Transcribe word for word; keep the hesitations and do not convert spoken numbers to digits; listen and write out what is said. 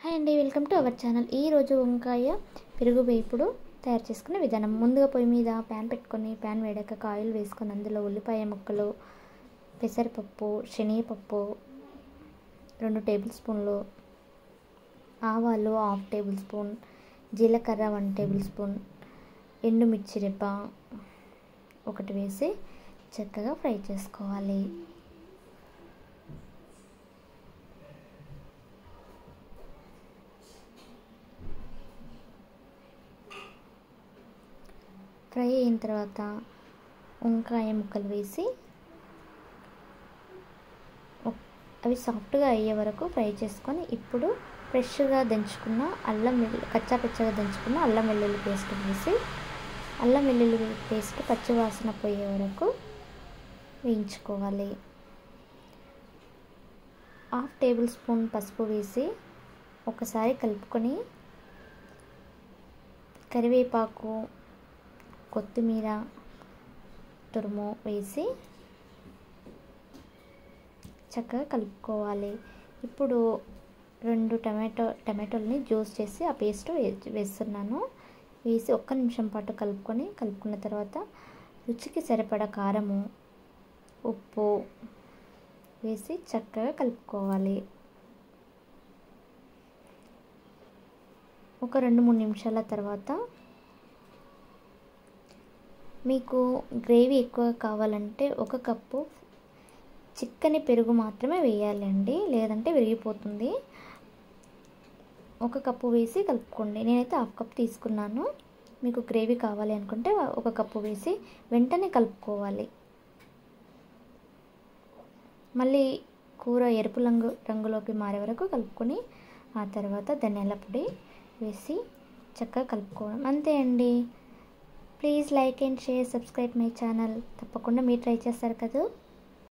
Hi అండి, welcome to our channel. ఈరోజు వంకాయ పెరుగు వేపుడు తయారు చేసుకునే విధానం. ముందుగా పొయ్యి మీద ప్యాన్ పెట్టుకొని ప్యాన్ వేడాక ఆయిల్ వేసుకొని అందులో ఉల్లిపాయ ముక్కలు, పెసరపప్పు, శనగపప్పు రెండు టేబుల్ స్పూన్లు, ఆవాలు హాఫ్ టేబుల్ స్పూన్, జీలకర్ర వన్ టేబుల్ స్పూన్, ఎండుమిర్చి రెబ్బ ఒకటి వేసి చక్కగా ఫ్రై చేసుకోవాలి. ఫ్రై అయిన తర్వాత వంకాయ ముక్కలు వేసి అవి సాఫ్ట్గా అయ్యే వరకు ఫ్రై చేసుకొని ఇప్పుడు ఫ్రెష్గా దంచుకున్న అల్లం వెల్లుల్లి కచ్చా పచ్చగా దంచుకున్న అల్లం వెల్లుల్లి పేస్ట్ వేసి అల్లం వెల్లుల్లి పేస్ట్ పచ్చి వాసన పోయే వరకు వేయించుకోవాలి. హాఫ్ టేబుల్ స్పూన్ పసుపు వేసి ఒకసారి కలుపుకొని కరివేపాకు, కొత్తిమీర తురుము వేసి చక్కగా కలుపుకోవాలి. ఇప్పుడు రెండు టమాటో టమాటోలని జ్యూస్ చేసి ఆ పేస్ట్ వేస్తున్నాను. వేసి ఒక్క నిమిషం పాటు కలుపుకొని కలుపుకున్న తర్వాత రుచికి సరిపడా కారము, ఉప్పు వేసి చక్కగా కలుపుకోవాలి. ఒక రెండు మూడు నిమిషాల తర్వాత మీకు గ్రేవీ ఎక్కువ కావాలంటే ఒక కప్పు చిక్కని పెరుగు మాత్రమే వేయాలండి, లేదంటే విరిగిపోతుంది. ఒక కప్పు వేసి కలుపుకోండి. నేనైతే హాఫ్ కప్ తీసుకున్నాను. మీకు గ్రేవీ కావాలి అనుకుంటే ఒక కప్పు వేసి వెంటనే కలుపుకోవాలి. మళ్ళీ కూర ఎరుపు రంగు రంగులోకి మారే వరకు కలుపుకొని ఆ తర్వాత ధనియాల పొడి వేసి చక్కగా కలుపుకోవడం అంతే అండి. Please like and share, subscribe my channel. తప్పకుండా మీరు ట్రై చేస్తారు కదా.